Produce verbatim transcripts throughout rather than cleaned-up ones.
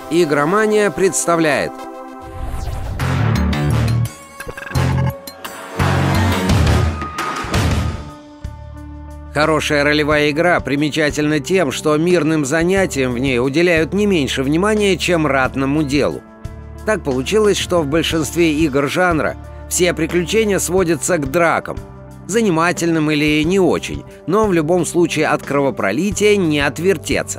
Игромания представляет. Хорошая ролевая игра примечательна тем, что мирным занятиям в ней уделяют не меньше внимания, чем ратному делу. Так получилось, что в большинстве игр жанра все приключения сводятся к дракам. Занимательным или не очень, но в любом случае от кровопролития не отвертеться.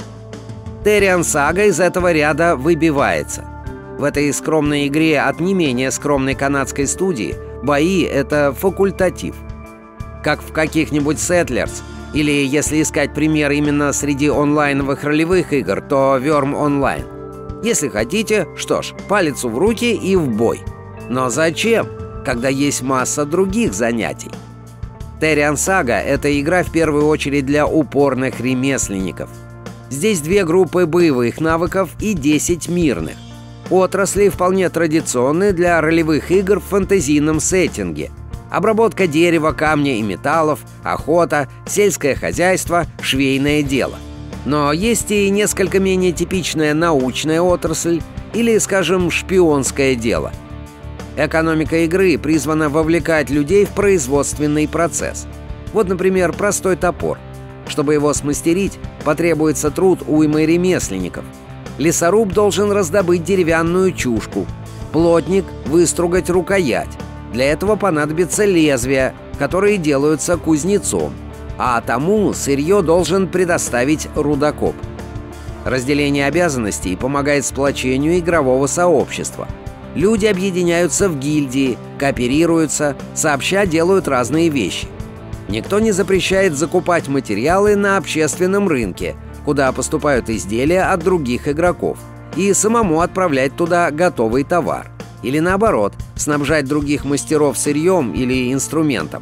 Therion Saga из этого ряда выбивается. В этой скромной игре от не менее скромной канадской студии бои — это факультатив. Как в каких-нибудь Settlers, или, если искать пример именно среди онлайновых ролевых игр, то Worm Online. Если хотите, что ж, палец в руки и в бой. Но зачем, когда есть масса других занятий? Therion Saga — это игра в первую очередь для упорных ремесленников. Здесь две группы боевых навыков и десять мирных. Отрасли вполне традиционные для ролевых игр в фэнтезийном сеттинге. Обработка дерева, камня и металлов, охота, сельское хозяйство, швейное дело. Но есть и несколько менее типичная научная отрасль или, скажем, шпионское дело. Экономика игры призвана вовлекать людей в производственный процесс. Вот, например, простой топор. Чтобы его смастерить, потребуется труд уймы ремесленников. Лесоруб должен раздобыть деревянную чушку, плотник — выстругать рукоять. Для этого понадобится лезвия, которые делаются кузнецом, а тому сырье должен предоставить рудокоп. Разделение обязанностей помогает сплочению игрового сообщества. Люди объединяются в гильдии, кооперируются, сообща делают разные вещи. Никто не запрещает закупать материалы на общественном рынке, куда поступают изделия от других игроков, и самому отправлять туда готовый товар. Или наоборот, снабжать других мастеров сырьем или инструментом.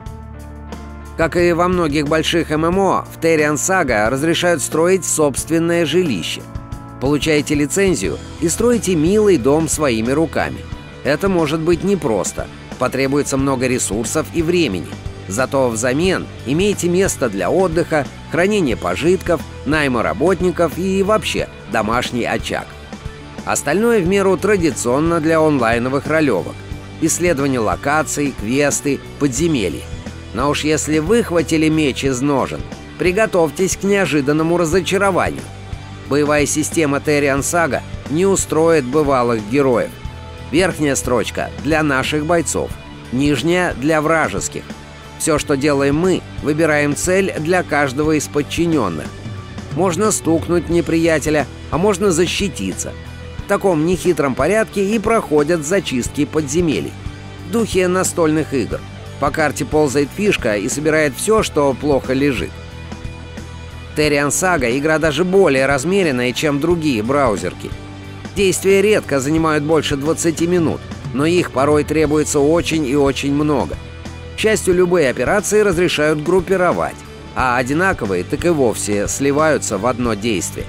Как и во многих больших эм эм о, в Therion Saga разрешают строить собственное жилище. Получаете лицензию и строите милый дом своими руками. Это может быть непросто, потребуется много ресурсов и времени. Зато взамен имеете место для отдыха, хранения пожитков, найма работников и вообще домашний очаг. Остальное в меру традиционно для онлайновых ролевок. Исследование локаций, квесты, подземелья. Но уж если выхватили меч из ножен, приготовьтесь к неожиданному разочарованию. Боевая система Therion Saga не устроит бывалых героев. Верхняя строчка для наших бойцов, нижняя для вражеских. Все, что делаем мы, выбираем цель для каждого из подчиненных. Можно стукнуть неприятеля, а можно защититься. В таком нехитром порядке и проходят зачистки подземелий. В духе настольных игр. По карте ползает фишка и собирает все, что плохо лежит. Therion Saga — игра даже более размеренная, чем другие браузерки. Действия редко занимают больше двадцати минут, но их порой требуется очень и очень много. К счастью, любые операции разрешают группировать, а одинаковые так и вовсе сливаются в одно действие.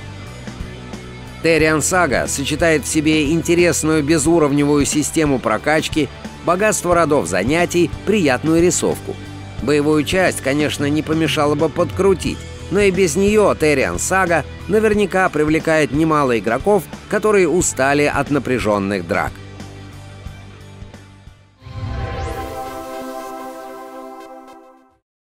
Therion Saga сочетает в себе интересную безуровневую систему прокачки, богатство родов занятий, приятную рисовку. Боевую часть, конечно, не помешало бы подкрутить, но и без нее Therion Saga наверняка привлекает немало игроков, которые устали от напряженных драк.